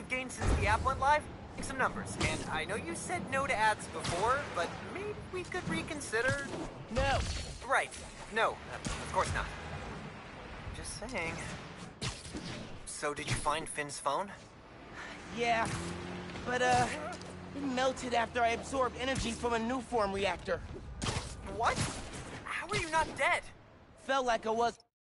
you've gained since the app went live? Make some numbers. And I know you said no to ads before, but maybe we could reconsider? No. Right. No, of course not. Just saying. So did you find Finn's phone? Yeah, but it melted after I absorbed energy from a new form reactor. What? How are you not dead? Felt like I was.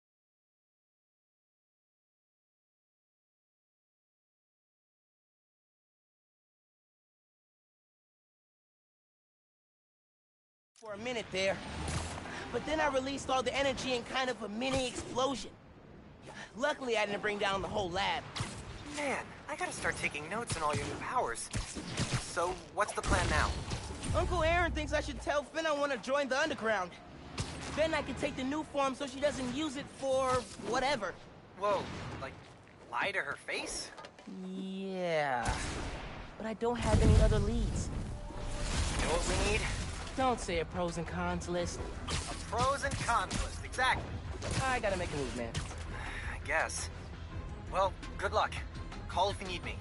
For a minute there. But then I released all the energy in kind of a mini explosion. Luckily, I didn't bring down the whole lab. Man, I gotta start taking notes on all your new powers. So, what's the plan now? Uncle Aaron thinks I should tell Finn I want to join the underground. Then I can take the new form so she doesn't use it for whatever. Whoa, like, lie to her face? Yeah. But I don't have any other leads. You know what we need? Don't say a pros and cons list. A pros and cons list, exactly. I gotta make a move, man. I guess. Well, good luck. Call if you need me.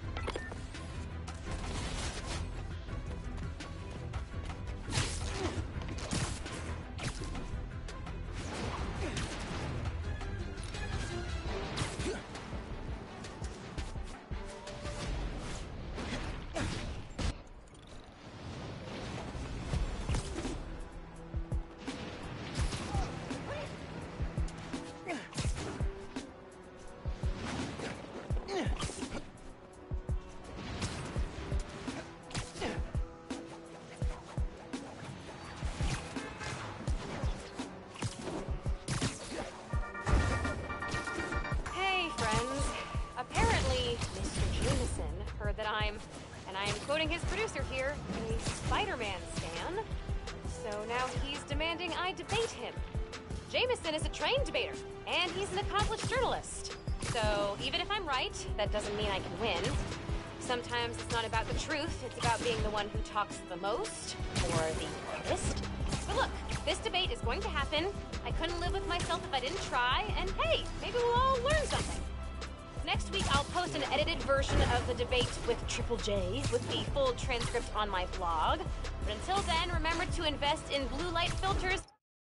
That I'm, and I am quoting his producer here, a Spider-Man stan. So now he's demanding I debate him. Jameson is a trained debater, and he's an accomplished journalist. So even if I'm right, that doesn't mean I can win. Sometimes it's not about the truth, it's about being the one who talks the most, or the hardest. But look, this debate is going to happen. I couldn't live with myself if I didn't try, and hey, maybe we'll all learn something. Next week, I'll post an edited version of the debate with Triple J with the full transcript on my blog. But until then, remember to invest in blue light filters.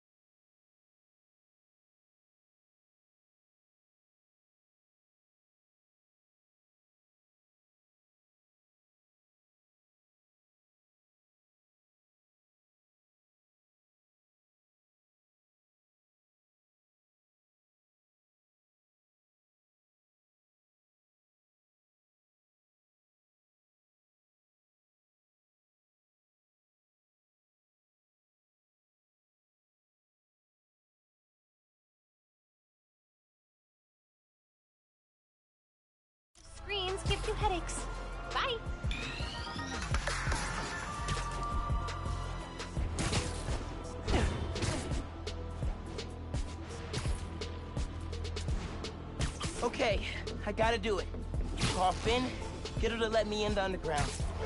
Screens give you headaches. Bye. Okay, I gotta do it. Call Finn, get her to let me in the underground.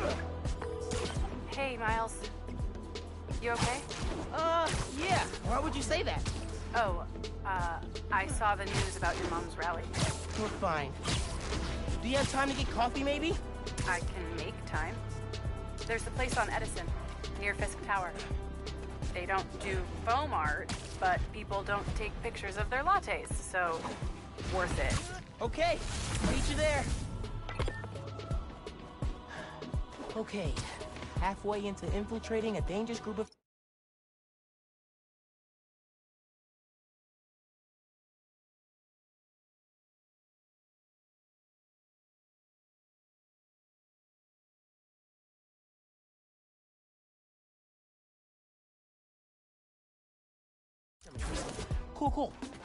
Hey, Miles. You okay? Yeah. Why would you say that? Oh, I saw the news about your mom's rally. We're fine. Do you have time to get coffee, maybe? I can make time. There's a place on Edison, near Fisk Tower. They don't do foam art, but people don't take pictures of their lattes, so worth it. Okay, meet you there. Okay, halfway into infiltrating a dangerous group of... Cool.